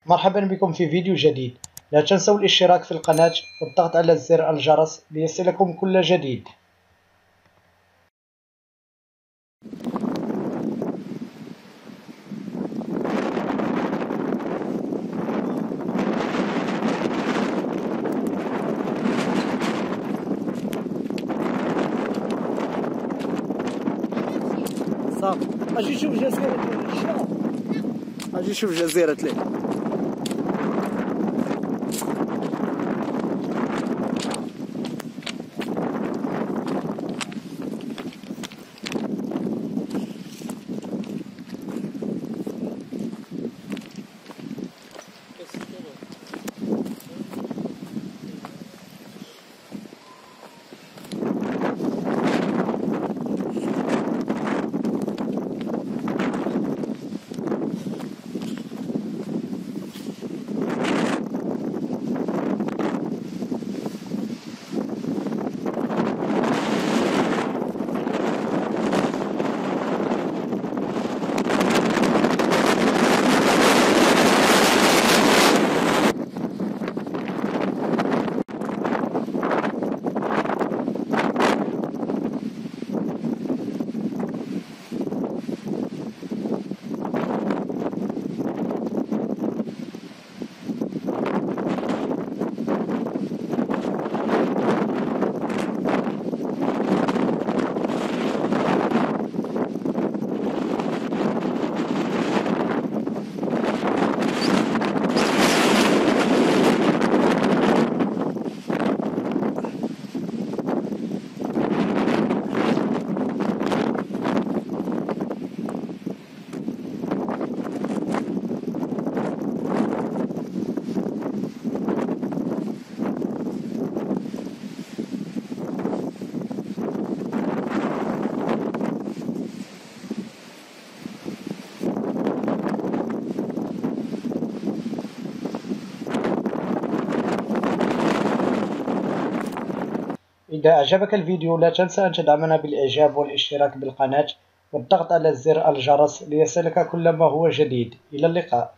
مرحبا بكم في فيديو جديد. لا تنسوا الاشتراك في القناة والضغط على زر الجرس ليصلكم كل جديد. صافي اجي نشوف جزيرة الشام. اجي نشوف جزيرة ليلى. إذا أعجبك الفيديو لا تنسى أن تدعمنا بالإعجاب والاشتراك بالقناة والضغط على زر الجرس ليصلك كل ما هو جديد. إلى اللقاء.